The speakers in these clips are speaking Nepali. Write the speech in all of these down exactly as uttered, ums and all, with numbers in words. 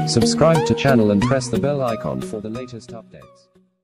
Subscribe to channel and press the bell icon for the latest updates.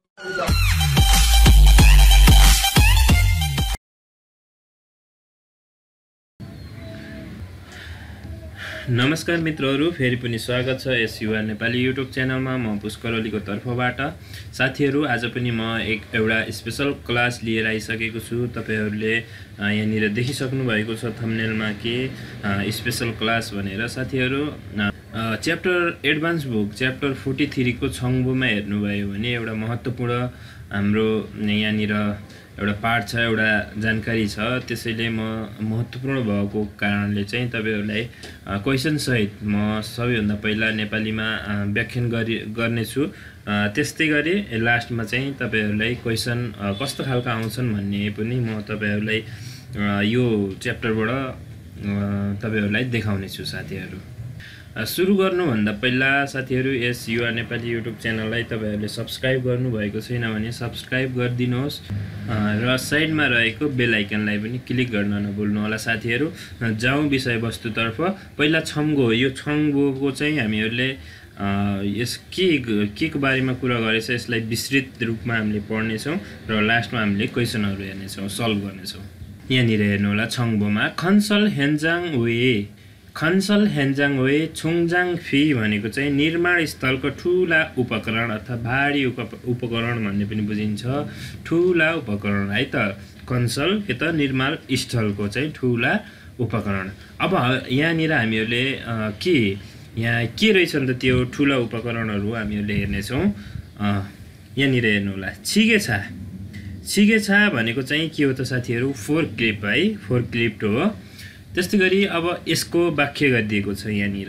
नमस्कार मित्रहरू, फेरि पनि स्वागत छ यस युवा नेपाली युट्युब च्यानलमा। म पुष्कर ओलीको तर्फबाट। साथीहरू, आज पनि म एक एउटा स्पेशल क्लास लिएर आइसकेको छु। तपाईहरुले यहाँनिर देखिसक्नु भएको छ थम्बनेलमा के स्पेशल क्लास भनेर। साथीहरू, च्याप्टर एडभान्स बुक च्याप्टर तैंतालीस को छङ्बोमा हेर्नुभयो भने एउटा महत्त्वपूर्ण हाम्रो यहाँनिर एउटा पाठ छ, एउटा जानकारी छ। त्यसैले म महत्त्वपूर्ण भएको कारणले चाहिँ तपाईहरुलाई क्वेशन सहित म सबैभन्दा पहिला नेपालीमा व्याख्यान गरि गर्नेछु। त्यस्तै गरी लास्टमा चाहिँ तपाईहरुलाई क्वेशन कस्तो खालका आउँछन् भन्ने पनि म तपाईहरुलाई यो च्याप्टरबाट तपाईहरुलाई देखाउने छु। साथीहरू, सुरु गर्नुभन्दा पहिला साथीहरू, यस युवा नेपाली युट्युब च्यानललाई तपाईहरुले सब्स्क्राइब गर्नु भएको छैन भने सब्स्क्राइब गरिदिनुहोस् र साइडमा रहेको बेल आइकनलाई पनि क्लिक गर्न नभुल्नु होला। साथीहरू, जाउँ विषयवस्तुतर्फ। पहिला छङ्गो, यो छङ्गोको चाहिँ हामीहरूले यस के के को बारेमा कुरा गरेछ यसलाई विस्तृत रूपमा हामीले पढ्ने छौं र लास्टमा हामीले क्वेशनहरु हेर्ने छौं, सल्भ गर्ने छौं। यहाँनिर हेर्नु होला छङ्गोमा खन्सल हेन्जाङ वे खन्सल हेन्जाङ वे छुङजाङ फी भनेको चाहिँ निर्माण स्थलको ठूला उपकरण अथवा भारी उपकरण भन्ने पनि बुझिन्छ। ठूला उपकरण है त, खन्सल के त निर्माण स्थलको चाहिँ ठूला उपकरण। अब यहाँनिर हामीहरूले के यहाँ के रहेछ नि त त्यो ठूला उपकरणहरु हामीहरूले हेर्ने छौं। यहाँनिर हेर्नु होला छिगेछा। छिगेछा भनेको चाहिँ के हो त साथीहरू? फोर्कलिफ्ट है, फोर्कलिफ्ट हो। त्यस्तै गरी अब यसको व्याख्या गरिदिएको छ यहाँनिर।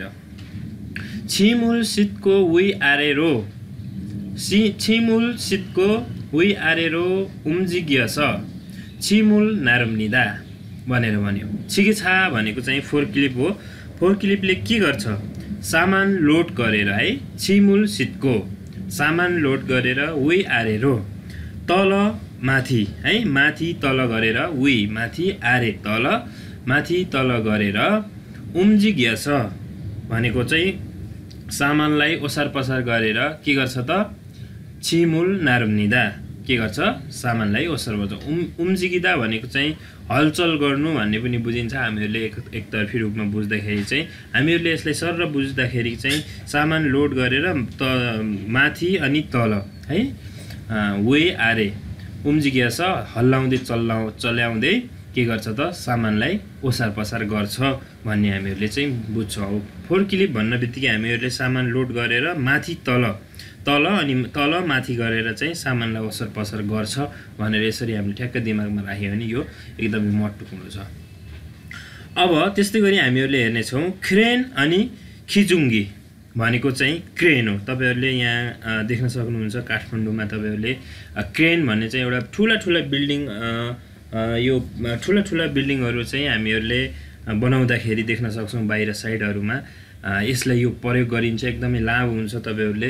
छिमुल सितको वी आरेरो छि छिमुल सितको वी आरेरो उम्जिग्य छ छिमुल नारमनिदा भनेर भन्यो। छिगेछा भनेको चाहिँ फोर्कलिफ्ट हो। फोर्कलिफ्टले के गर्छ? सामान लोड गरेर है, छिमुल सितको सामान लोड गरेर वी आरेरो तल माथि है, माथि तल गरेर वी माथि आरे तल माथि तल गरेर उम्जिग्य छ भनेको चाहिँ सामानलाई ओसार पसार गरेर के गर्छ त? छिमुल नारमनिदा के गर्छ? सामानलाई ओसार पसार। उम उम्जिगिदा भनेको चाहिँ हलचल गर्नु भन्ने पनि बुझिन्छ। हामीहरूले एक एकतर्फी रूपमा बुझ्दाखेरि चाहिँ हामीहरूले यसलाई सरर बुझ्दाखेरि चाहिँ सामान लोड गरेर त माथि अनि तल है, वे आरे उम्जिग्य छ हल्लाउँदै चल्लाउ चल्याउँदै के गर्छ त? सामानलाई ओसार पसार गर्छ भन्ने हामीहरूले चाहिँ बुझ्छौँ। फोर्कलिफ्ट भन्नेबित्तिकै हामीहरूले सामान लोड गरेर माथि तल तल अनि तल माथि गरेर चाहिँ सामानलाई ओसार पसार गर्छ भनेर यसरी हामीले ठ्याक्क दिमागमा राख्यो भने यो एकदमै महत्त्वपूर्ण छ। अब त्यस्तै गरी हामीहरूले हेर्ने छौँ क्रेन अनि खिजुङ्गी भनेको चाहिँ क्रेन हो। तपाईहरुले यहाँ देख्न सक्नुहुन्छ काठमाडौँमा तपाईहरुले क्रेन भन्ने चाहिँ एउटा ठूला ठूला बिल्डिङ यो ठूला ठूला बिल्डिङहरु चाहिँ हामीहरूले बनाउँदाखेरि देख्न सक्छौं बाहिर साइडहरुमा। यसलाई यो प्रयोग गरिन्छ, एकदमै लाभ हुन्छ। तपाईहरुले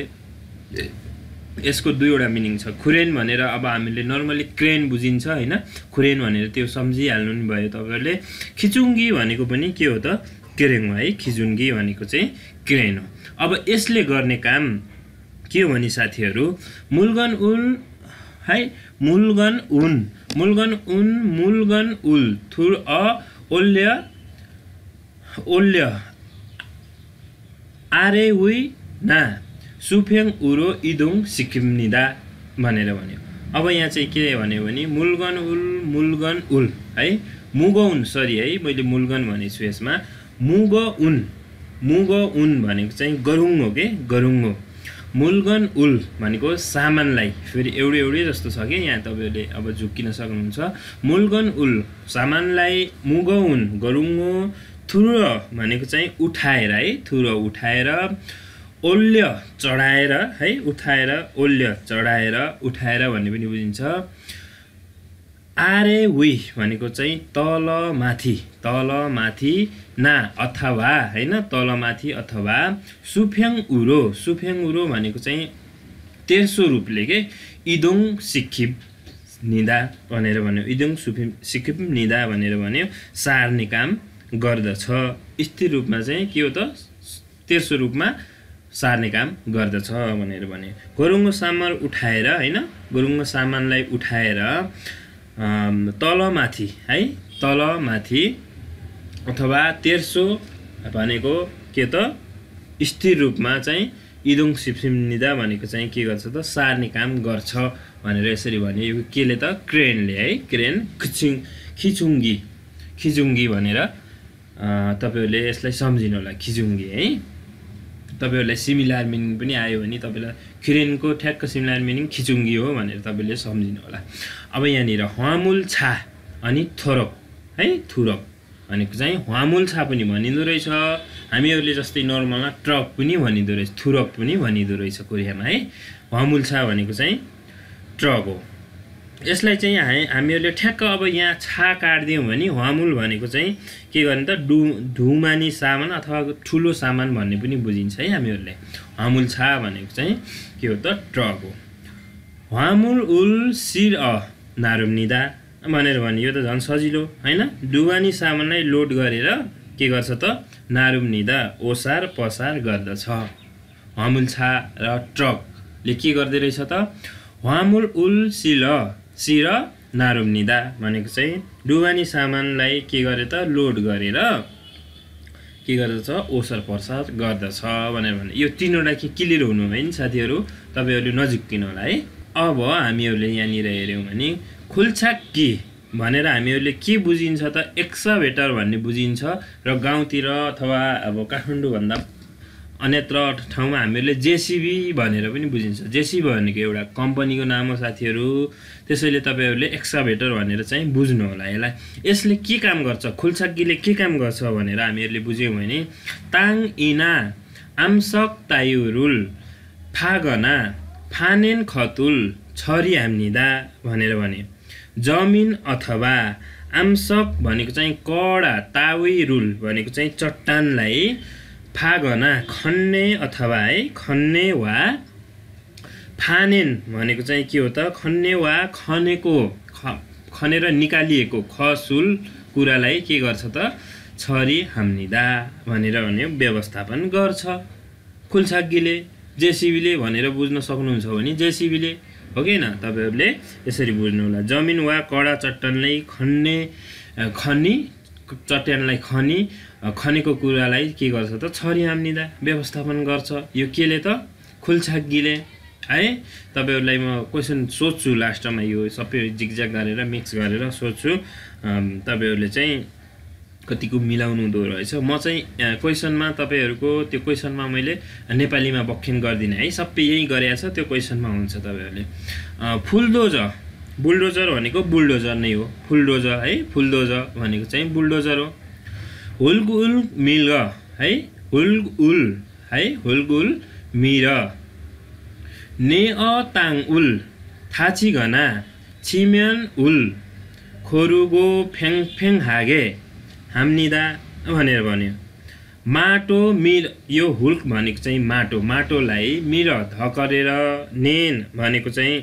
यसको दुईवटा मिनिङ छ। खुरेन भनेर अब हामीले नर्मली क्रेन बुझिन्छ हैन, खुरेन भनेर त्यो सम्झिहाल्नु नि भयो तपाईहरुले। खिचुङ्गी भनेको पनि के हो त? क्रेन हो है। खिजुङ्गी भनेको चाहिँ क्रेन हो। अब यसले गर्ने काम के हो भने साथीहरु, मुलगन उल है, मुलगन उन मुलगन उन मुलगन उल थुर अ ओल्य ओल्य आरे उइ ना सुफेङ उरो इदुङ सिक्किमनिदा भनेर भन्यो। अब यहाँ चाहिँ के भन्यो भने मुलगन उल मुलगन उल है, मुगउन सरी है, मैले मुलगन भनेछु यसमा। मुग उन मुग उन भनेको चाहिँ गरुङ हो के, गरुङ हो। मुलगन उल भनेको सामानलाई, फेरि एउटै एउटै जस्तो छ के यहाँ तपाईहरुले अब झुक्किन सक्नुहुन्छ। मुलगन उल सामानलाई, मुगउन गरुङो, थुर भनेको चाहिँ उठाएर है, थुर उठाएर, ओल्य चढाएर है, उठाएर ओल्य चढाएर उठाएर भन्ने पनि बुझिन्छ। आरे वी भनेको चाहिँ तल माथि, तल माथि ना अथवा हैन, तल माथि अथवा। सुफेङ उरो सुफेङ उरो भनेको चाहिँ तेर्सो रूपले के इदुङ सिक्किम निदा भनेर भन्यो। इदुङ सुफिम सिक्किम निदा भनेर भन्यो, सार्ने काम गर्दछ। स्थिर रूपमा चाहिँ के हो त? तेर्सो रूपमा सार्ने काम गर्दछ भनेर भने। गरुङ्गो सामान उठाएर हैन गरुङ्गो सामानलाई उठाएर तलमाथि है तलमाथि अथवा तेर्सो भनेको के त स्थिर रूपमा चाहिँ इदोङ सिप्सिम्निदा भनेको चाहिँ के गर्छ त सार्ने काम गर्छ भनेर यसरी भने। यो केले त क्रेनले है क्रेन खिचुङ खिचुङ्गी खिचुङ्गी भनेर तपाईहरुले यसलाई सम्झिनु होला खिचुङ्गी है। तपाईहरुलाई सिमिलर मिनिङ पनि आयो भने तपाईलाई क्रेनको ठ्याक्क सिमिलर मिनिङ खिचुङ्गी हो भनेर तपाईले सम्झिनु होला। अब यहाँनिर हमुल छा अनि थोरप है थुरप भनेको चाहिँ हमुल छा पनि भनिदो रहेछ। हामीहरुले जस्तै नर्मलमा ट्रक पनि भनिदो रहेछ थुरप पनि भनिदो रहेछ कोरियामा है। हमुल छा भनेको चाहिँ ट्रक हो। यसलाई चाहिँ हामीहरुले ठ्याक्क अब यहाँ छा काट्दियौं भने हमुल भनेको चाहिँ के गर्ने त डु धुमानी सामान अथवा ठुलो सामान भन्ने पनि बुझिन्छ है हामीहरुले। हमुल छा भनेको चाहिँ के हो त ट्रक हो। हमुल उल सिर अ नारुम्निदा भनेर भने यो त झन् सजिलो हैन। डुवानी सामानलाई लोड गरेर के गर्छ त नारुम्निदा ओसार पसार गर्दछ। हमुल छा र ट्रकले के गर्दै रहेछ त हमुल उल सिल सिर नारुम्निदा भनेको चाहिँ डुवानी सामानलाई के गरे त लोड गरेर के गर्दछ ओसार पसार गर्दछ भनेर भने। यो तीनवटा के क्लियर हुनु भयो नि साथीहरु तपाईहरुले नजिक्किनु होला है। अब हामीहरुले यहाँनिर हेर्यौं भने खुल्छाक्की भनेर हामीहरुले के बुझिन्छ त एक्सकाभेटर भन्ने बुझिन्छ र गाउँतिर अथवा अब काठमाडौँ भन्दा अन्यत्र ठाउँमा हामीहरुले जेसीबी भनेर पनि बुझिन्छ। जेसीबी भनेको एउटा कम्पनीको नाम हो साथीहरु। त्यसैले तपाईहरुले एक्सकाभेटर भनेर चाहिँ बुझ्नु होला यसलाई। यसले के काम गर्छ खुल्छाक्कीले के काम गर्छ भनेर हामीहरुले बुझ्यौं भने ताङ इना आमसक तायुरुल फागना फानेन खतुल छरी हाम्निदा भनेर भने। जमिन अथवा आमसक भनेको चाहिँ कडा तावी रुल भनेको चाहिँ चट्टानलाई फागना खन्ने अथवा है खन्ने वा फानेन भनेको चाहिँ के हो त खन्ने वा खनेको खनेर निकालिएको खसुल कुरालाई के गर्छ त छरी हाम्निदा भनेर भने व्यवस्थापन गर्छ खुल्छाक्कीले। जेसीबीले भनेर बुझ्न सक्नुहुन्छ भने जेसीबीले हो कि हैन तपाईहरुले यसरी बुझ्नु होला। जमिन वा कडा चट्टानलाई खन्ने खनी चट्टानलाई खनी खनेको कुरालाई के गर्छ त छरी हाम्निदा व्यवस्थापन गर्छ। यो केले त खुल्छाक्कीले है। तपाईहरुलाई म क्वेशन सोध्छु लास्टमा यो सबै जिगज्याग गरेर मिक्स गरेर सोध्छु तपाईहरुले चाहिँ कतिको मिलाउनु दो रहेछ। म चाहिँ क्वेशनमा तपाईहरुको त्यो क्वेशनमा मैले नेपालीमा व्याख्यान गर्दिन है। सबै यही गरेको छ त्यो क्वेशनमा हुन्छ तपाईहरुले। फुलडोजर बुलडोजर भनेको बुलडोजर नै हो फुलडोजर है। फुलडोजर भनेको चाहिँ बुलडोजर हो। हुलगुल मिल है हुलगुल है हुलगुल मिर ने अ ताङ उल थाची घना छिम्यान उल खोरुगो फेङ फेङ हागे हाम्निदा भनेर भन्यो। माटो मिर यो हुल्क भनेको चाहिँ माटो माटोलाई मिर धकरेर नेन भनेको चाहिँ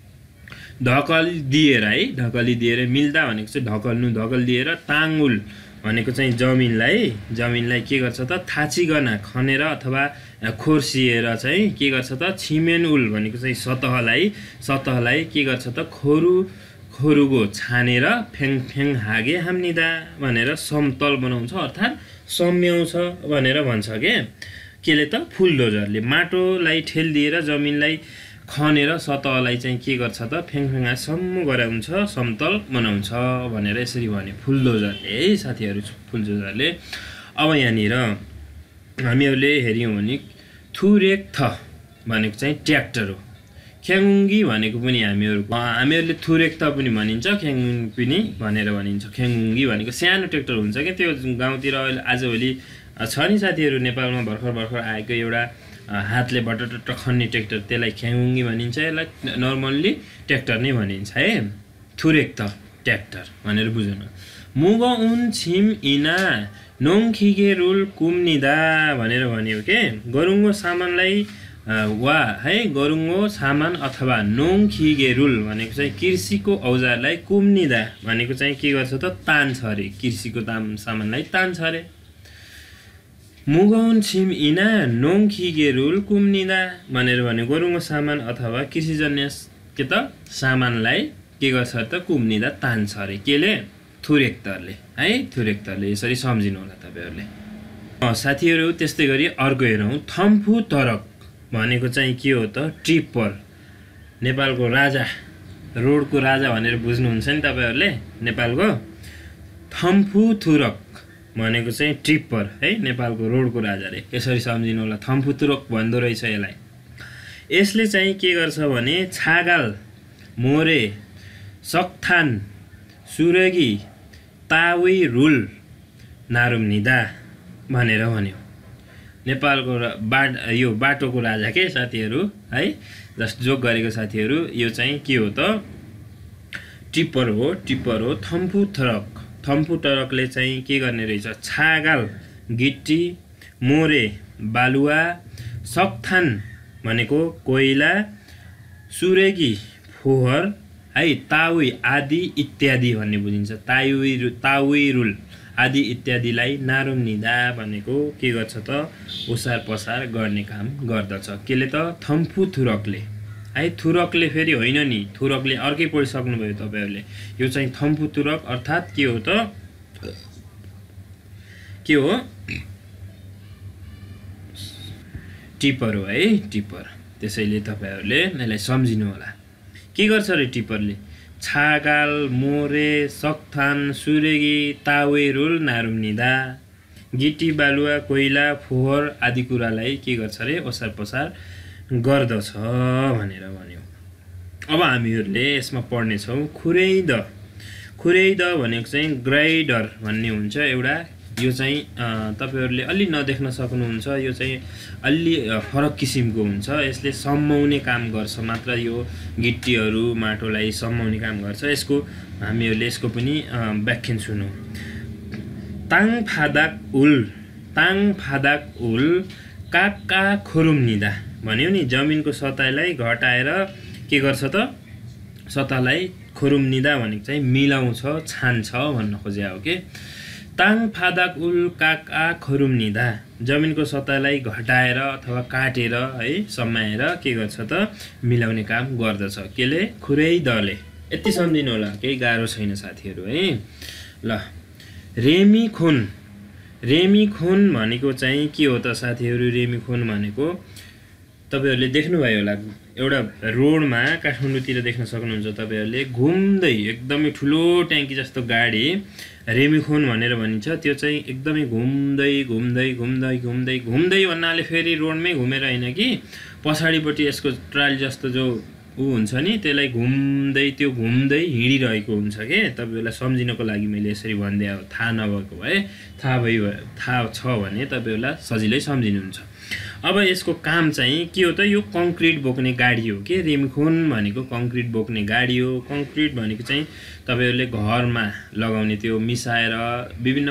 धकल दिएर है ढकली दिएर मिल्दा भनेको चाहिँ ढकल्नु धकल दिएर ताङुल भनेको चाहिँ जमिनलाई जमिनलाई के गर्छ त थाचिगना खनेर अथवा खोर्सिएर चाहिँ के गर्छ त छिमेन उल भनेको चाहिँ सतहलाई सतहलाई के गर्छ त खोरु खोरुगो छानेर फेङ फेङ हागे हाम्निदा भनेर समतल बनाउँछ अर्थात् सम्याउँछ भनेर भन्छ के केले त फुलडोजरले माटोलाई ठेल दिएर जमिनलाई खनेर सतहलाई चाहिँ के गर्छ त फेङफेङा सम्म गराउँछ समतल बनाउँछ भनेर यसरी भने फुलडोजरले है साथीहरु फुलडोजरले। अब यहाँनिर हामीहरुले हेर्यौं भने थुरेक थ भनेको चाहिँ ट्र्याक्टर हो। ख्याङ्गी भनेको पनि हामीहरु हामीहरुले थुरेक त पनि भनिन्छ ख्याङ्गी पनि भनेर भनिन्छ। ख्याङ्गी भनेको सानो ट्र्याक्टर हुन्छ के त्यो गाउँतिर आजभोलि छ नि साथीहरु नेपालमा भर्खर भर्खर आएको एउटा हातले बटटट खन्ने ट्र्याक्टर त्यसलाई ख्याङ्गी भनिन्छ। यसलाई नर्मल्ली ट्र्याक्टर नै भनिन्छ है। थुरेक त ट्र्याक्टर भनेर बुझ्नु। मुग उन छिम इना नोङखिगे रुल कुम्निदा भनेर भन्यो के गरुङ्गो सामानलाई वा है गरुङ्गो सामान अथवा नोङखिगे रुल भनेको चाहिँ कृषिको औजारलाई कुम्निदा भनेको चाहिँ के गर्छ त तान्छ अरे कृषिको दाम सामानलाई तान्छ अरे। मुगौन छिम इना नोङ खिगे रुल कुम्निदा भनेर भने गोरुङको सामान अथवा कृषिजन्य के त सामानलाई के गर्छ त कुम्निदा तान्छ अरे केले थुरेक्तरले है थुरेक्तरले यसरी सम्झिनु होला तपाईहरुले साथीहरु त्यस्तै गरी अर्को हेरौं थम्फु तरक भनेको चाहिँ के हो त टिप्पर नेपालको राजा रोडको राजा भनेर बुझ्नुहुन्छ नि तपाईहरुले नेपालको थम्फु थुरक भनेको चाहिँ टिप्पर है नेपालको रोडको राजा रे यसरी सम्झिनु होला थम्फु थुरक भन्दो रहेछ यसलाई यसले चाहिँ के गर्छ भने छागाल मोरे सक्थान सुरगी तावी रुल नारुमनिदा भनेर भन्यो नेपालको बाट यो बाटोको राजा के साथीहरु है जस्ट जोक गरेको साथीहरु यो चाहिँ के हो त टिप्पर हो टिप्पर हो थम्फु थरक थम्फु तरकले चाहिँ के गर्ने रहेछ छागाल गिट्टी मोरे बालुवा सक्थान भनेको कोइला सुरेगी फोहर है तावी आदि इत्यादि भन्ने बुझिन्छ तावी तावी रुल आदि इत्यादिलाई नारुमनिदा भनेको के गर्छ त ओसार पसार गर्ने काम गर्दछ केले त थम्फु थुरकले है थुरकले फेरि होइन नि थुरकले अर्कै पढिसक्नु भयो तपाईहरुले यो चाहिँ थम्फु थुरक अर्थात के हो त के हो टिप्पर हो है टिप्पर त्यसैले तपाईहरुले यसलाई सम्झिनु होला के गर्छ रे टिप्परले छागाल मोरे सक्थान सुरेगी तावे रुल नारुमनिदा गिटी बालुवा कोइला फोहर आदि कुरालाई के गर्छ रे ओसार पसार गर्दछ भनेर भन्यो अब हामीहरुले यसमा पढ्ने छौं खुरेइद खुरेइद भनेको चाहिँ ग्राइडर भन्ने हुन्छ एउटा यो चाहिँ तपाईहरुले अलि नदेख्न सक्नुहुन्छ यो चाहिँ अलि फरक किसिमको हुन्छ यसले सम्माउने काम गर्छ मात्र यो गिट्टीहरु माटोलाई सम्माउने काम गर्छ यसको हामीहरुले यसको पनि व्याख्यान सुनौ ताङ फादाक उल ताङ फादाक उल काका खुरुमनिदा भन्यो नि जमिनको सतहलाई घटाएर के गर्छ त सतहलाई खुरुमनिदा भनेको चाहिँ मिलाउँछ छान्छ भन्न खोजे हो के ताङ फादाक उल काका खुरुमनिदा जमिनको सतहलाई घटाएर अथवा काटेर है समाएर के गर्छ त मिलाउने काम गर्दछ केले खुरेइदले यति सम्झिनु होला केही गाह्रो छैन साथीहरु है ल रेमीखुन रेमीखुन भनेको चाहिँ के हो त साथीहरु रेमीखुन भनेको तपाईहरुले देख्नु भयो होला एउटा रोडमा काठमाडौँतिर देख्न सक्नुहुन्छ तपाईहरुले घुम्दै एकदमै ठुलो ट्याङ्की जस्तो गाडी रेमीखुन भनेर भनिन्छ त्यो चाहिँ एकदमै घुम्दै घुम्दै घुम्दै घुम्दै घुम्दै भन्नाले फेरि रोडमै घुमेर हैन कि पछाडीपट्टि यसको ट्राली जस्तो जो उ हुन्छ नि त्यसलाई घुम्दै त्यो घुम्दै हिँडिरहेको हुन्छ के तपाईहरुलाई सम्झिनको लागि मैले यसरी भन्दै हो थाहा नभएको भए थाहा भइ थाहा छ भने तपाईहरुलाई सजिलै सम्झिनुहुन्छ अब यसको काम चाहिँ के हो त यो कंक्रिट बोक्ने गाडी हो के रेमीखुन भनेको कंक्रिट बोक्ने गाडी हो कंक्रिट भनेको चाहिँ तपाईहरुले घरमा लगाउने त्यो मिसाएर विभिन्न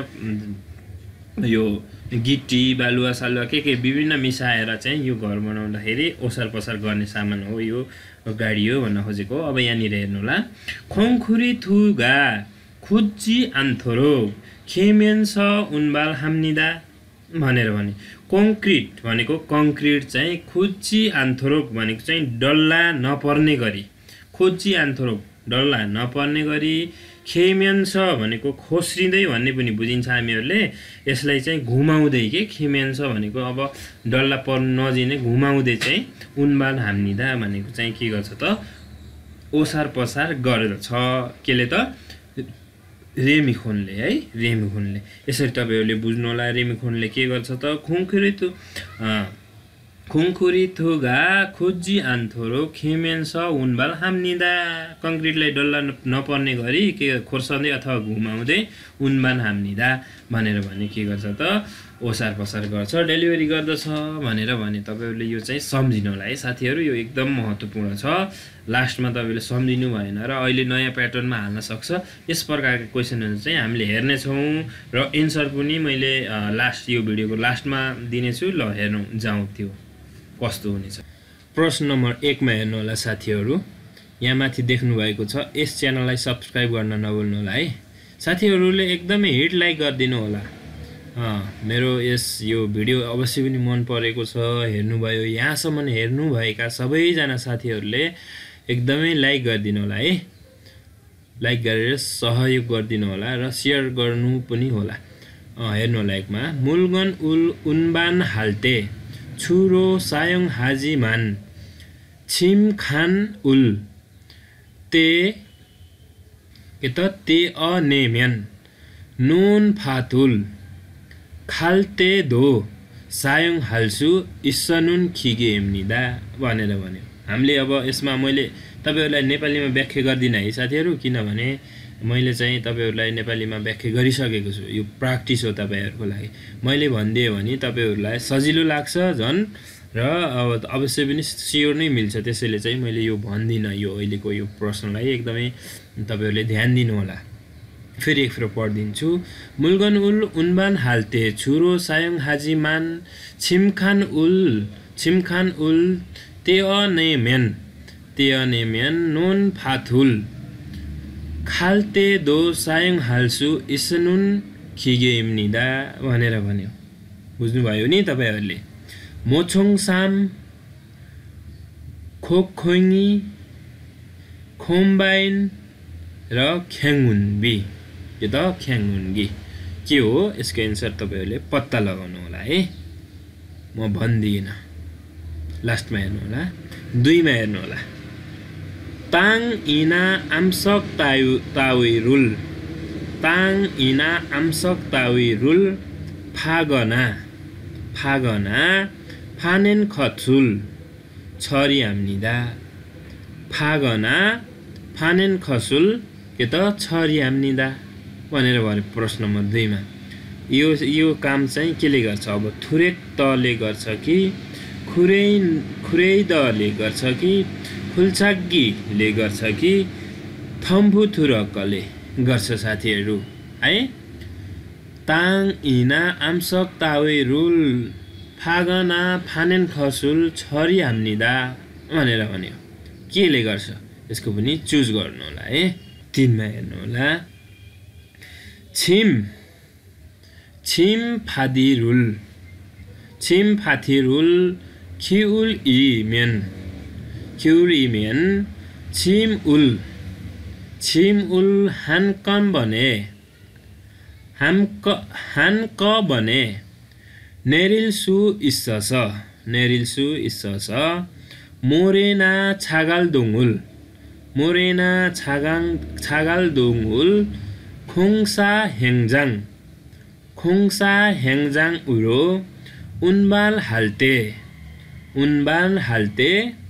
यो गिट्टी बालुवा सालुवा के के विभिन्न मिसाएर चाहिँ यो घर बनाउँदाखेरि ओसार पसार गर्ने सामान हो यो गाडी हो भन्न खोजेको अब यहाँ निर हेर्नु होला खोङखुरी थुगा खुज्जी आन्थोरो खेमेन्स उनबाल हाम्निदा भनेर भने कंक्रिट भनेको कंक्रिट चाहिँ खुज्जी आन्थोरोक भनेको चाहिँ डल्ला नपर्ने गरी खुज्जी आन्थोरोक डल्ला नपर्ने गरी खेमेन्स भनेको खोस्रिँदै भन्ने पनि बुझिन्छ हामीहरुले यसलाई चाहिँ घुमाउँदै के खेमेन्स भनेको अब डल्ला पर्न नजिने घुमाउँदै चाहिँ उनबाल हाम्निदा भनेको चाहिँ के गर्छ त ओसार पसार गर्दछ केले त रेमीखुनले है रेमीखुनले यसरी तपाईहरुले बुझ्नु होला रेमीखुनले के गर्छ त खुङखुरी थु खुङखुरी थुगा खुज्जी आन्थोरो खेमेन्स उनबाल हाम्निदा कंक्रिटलाई डल्ला नपर्ने गरी के खोर्साउँदै अथवा घुमाउँदै उनबाल हाम्निदा भनेर भने के गर्छ त ओसार पसार गर्छ डेलिभरी गर्दछ भनेर भने तपाईहरुले यो चाहिँ सम्झिनु होला है साथीहरु यो एकदम महत्त्वपूर्ण छ लास्टमा तपाईले सम्झिनु भएन र अहिले नयाँ प्याटर्नमा हाल्न सक्छ यस प्रकारको क्वेशनहरु चाहिँ हामीले हेर्ने छौं र एन्सर पनि मैले लास्ट यो भिडियोको लास्टमा दिने छु ल हेर्नु जाउँ त्यो कस्तो हुनेछ प्रश्न नम्बर एक मा हेर्नु होला साथीहरु यहाँ माथि देख्नु भएको छ यस च्यानललाई सब्स्क्राइब गर्न नभुल्नु होला है साथीहरुले एकदमै हिट लाइक गर्दिनु होला मेरो यस यो भिडियो अवश्य पनि मन परेको छ, हेर्नुभयो, यहाँसम्म हेर्नुभएका सबैजना साथीहरूले एकदमै लाइक गरिदिनु होला है, लाइक गरेर सहयोग गरिदिनु होला र सेयर गर्नु पनि होला। हेर्नु होला एकमा, मुलगन उल उन्बान हाल्टे छुरो सायङ हाजी मान छिम खान उल ते के त ते अ नेम्यान नुन फातुल खाल्टे दो सायङ हाल्सु इस्सनुन खिगे एम्निदा भनेर भन्यो। हामीले अब यसमा मैले तपाईहरुलाई नेपालीमा व्याख्या गर्दिन है साथीहरु, किनभने मैले चाहिँ तपाईहरुलाई नेपालीमा व्याख्या गरिसकेको छु। यो प्र्याक्टिस हो तपाईहरुको लागि। मैले भन्दिए भने तपाईहरुलाई सजिलो लाग्छ झन्, र अब अवश्य पनि स्योर नै मिल्छ। त्यसैले चाहिँ मैले यो भन्दिन, यो अहिलेको यो प्रश्नलाई एकदमै तपाईहरुले ध्यान दिनु होला। फेरि एक फेर पढ्दिन्छु। मुलगन उल उन्बान हाल्टे छुरो सायङ हाजी मान छिमखान उल छिमखान उल ते अ नेम्यान ते अ नेम्यान नोन फाथुल खाल्टे दो सायङ हाल्सु इस्सनुन खिगे इम्निदा भनेर भन्यो। बुझ्नुभयो नि तपाईहरुले। मोछोङ साम खोखोङी खोम्बाइन र ख्याङुन्बी यो त ख्याङुन्गी के हो, यसको एन्सर तपाईहरुले पत्ता लगाउनु होला है। म भन्दिन, लास्टमा हेर्नु होला, दुईमा हेर्नु होला। ताङ इना आमसक ताउ ताउइ रुल ताङ इना आमसक ताउइ रुल फागना फागना फानेन खछुल छरी हाम्निदा फागना फानेन खसुल के त छरी हाम्निदा भनेर भन्यो प्रश्न नम्बर दुईमा। यो यो काम चाहिँ केले गर्छ, अब थुरेक तले गर्छ कि खुरै खुरै दले गर्छ कि फुल्छाग्गीले गर्छ कि थम्फुथुरकले गर्छ साथीहरु है। ताङ इना आमसक तावे रुल फागना फानेन खसुल छरी हाम्निदा भनेर भन्यो। केले गर्छ यसको पनि चुज गर्नु होला है। तीनमा हेर्नु होला। छिम छिम फादी रुल छिम फाथी रुल खिउल इमेन खिउल इमेन छिम उल छिम उल हानकम भने हामक हानक भने नेरिलसु इस्सस नेरिलसु इस्सस मोरेना छागाल दोंगुल मोरेना छागाङ छागाल दोंगुल खोङसा हेङजाङ खोङसा हेङजाङ उरो उन्बाल हाल्टे उन्बाल हाल्टे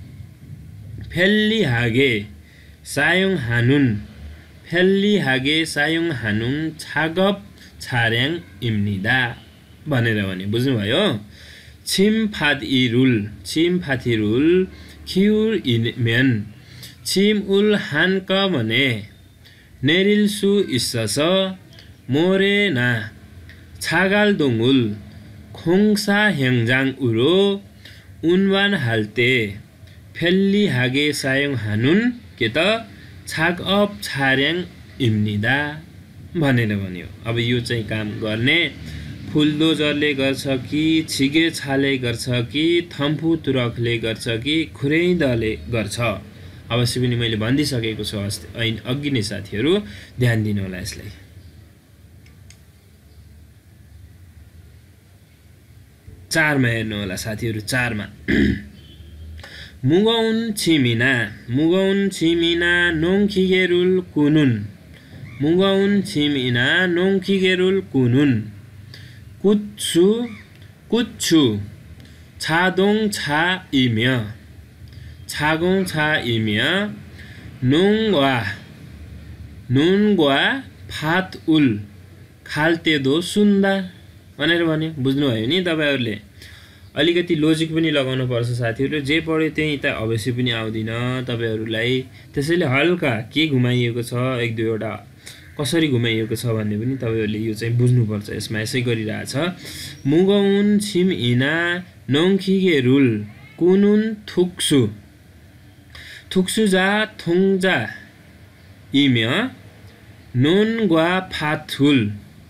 फेल्ली हागे सायुङ हानुन फेल्ली हागे सायुङ हानुन छागप छार्याङ इम्निदा भनेर भने। बुझ्नुभयो। छिम फाद इ रुल छिम फाथी रुल खिउर इमेन छिम उल हानक भने नेरिलसु इस्सस मोरेना छागाल दोंगुल खोङसा हेङजाङ उरो उन्वान हाल्टे फेल्ली हागे सायङ हानुन के त छाग अप छार्याङ इम्निदा भनेर भन्यो। अब यो चाहिँ काम गर्ने फुलदोजरले गर्छ कि छिगे छाले गर्छ कि थम्फु तुरकले गर्छ कि खुरैदले गर्छ। अवश्य पनि मैले भनिदिसकेको छु अघि नै साथीहरु, ध्यान दिनु होला यसलाई। चारमा हेर्नु होला साथीहरु। चारमा मुगौन छिमिना मुगौन छिमिना नोङखिगेरुल कुनुन मुगौन छिमिना नोङखिगेरुल कुनुन कुच्छु कुच्छु छादोङ छा इम्य छागोङ छा इम्य नोङवा नोङवा फात उल खाल्टे दो सुन्दा भनेर भन्यो। बुझ्नुभयो नि तपाईहरुले। अलिकति लोजिक पनि लगाउनु पर्छ साथीहरु। जे पढ्यो त्यही त अवश्य पनि आउँदिन तपाईहरुलाई। त्यसैले हल्का के घुमाइएको छ, एक दुईवटा कसरी घुमाइएको छ भन्ने पनि तपाईहरुले यो चाहिँ बुझ्नुपर्छ। यसमा यसै गरिरहेछ। मुगौन छिम इना नोङखिगे रुल कुनुन थुक्सु थुक्सु जा थोङजा इम्य नोन ग्वा फाथुल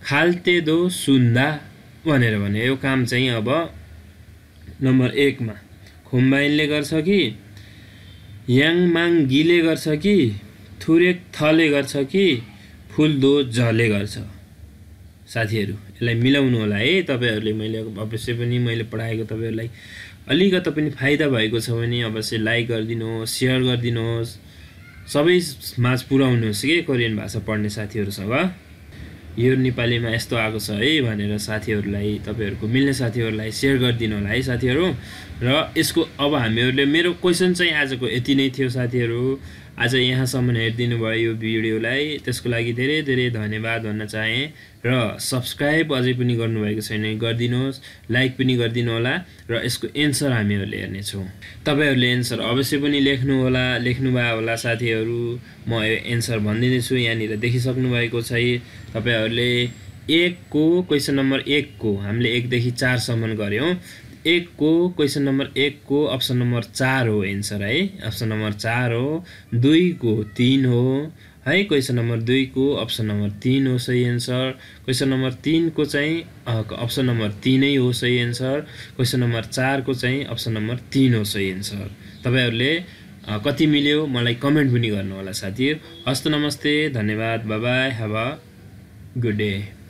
खाल्तेदो सुन्दा भनेर भने यो काम चाहिँ अब नम्बर एकमा खुम्बाइनले गर्छ कि याङमाङ्गीले गर्छ कि थुरेक थले गर्छ कि फुल्दो जले गर्छ। साथीहरू यसलाई मिलाउनु होला है तपाईहरुले। मैले अवश्य पनि मैले पढाएको तपाईहरुलाई अलिकति पनि फाइदा भएको छ भने अवश्य लाइक गरिदिनुहोस्, शेयर गरिदिनुहोस्, सबै माझ पुर्याउनुहोस् के कोरियन भाषा पढ्ने साथीहरुसँग। यो नेपालीमा यस्तो आएको छ है भनेर साथीहरुलाई तपाईहरुको मिल्ने साथीहरुलाई शेयर गरिदिनु होला है साथीहरु। र यसको अब हामीहरुले मेरो क्वेशन चाहिँ आजको यति नै थियो साथीहरु। आज यहाँसम्म हेरिदिनु भयो यो भिडियोलाई, त्यसको लागि धेरै धेरै धन्यवाद भन्न चाहे। र सब्स्क्राइब अझै पनि गर्नुभएको छैन गरिदिनुहोस्, लाइक पनि गरिदिनु होला। र यसको एन्सर हामीहरुले हेर्ने छौं। तपाईहरुले एन्सर अवश्य पनि लेख्नु होला, लेख्नु भयो होला साथीहरु। म एन्सर भन्दिने छु, यहाँनिर देखिसक्नु भएको छ। तपाईहरुले एक को क्वेशन नम्बर एक को हामीले एक देखि चार सम्म गर्यौं। एक को क्वेशन नम्बर एक को अप्सन नम्बर चार हो एन्सर है, अप्सन नम्बर चार हो। दुई को तीन हो है, क्वेशन नम्बर दुई को अप्सन नम्बर तीन हो सही एन्सर। क्वेशन नम्बर तीन को चाहिँ अप्सन नम्बर तीन नै हो सही एन्सर। क्वेशन नम्बर चार को चाहिँ अप्सन नम्बर तीन हो सही एन्सर। तपाईहरुले कति मिल्यो मलाई कमेन्ट पनि गर्नु होला साथीहरु। हस्त नमस्ते, धन्यवाद, bye bye, have a good day.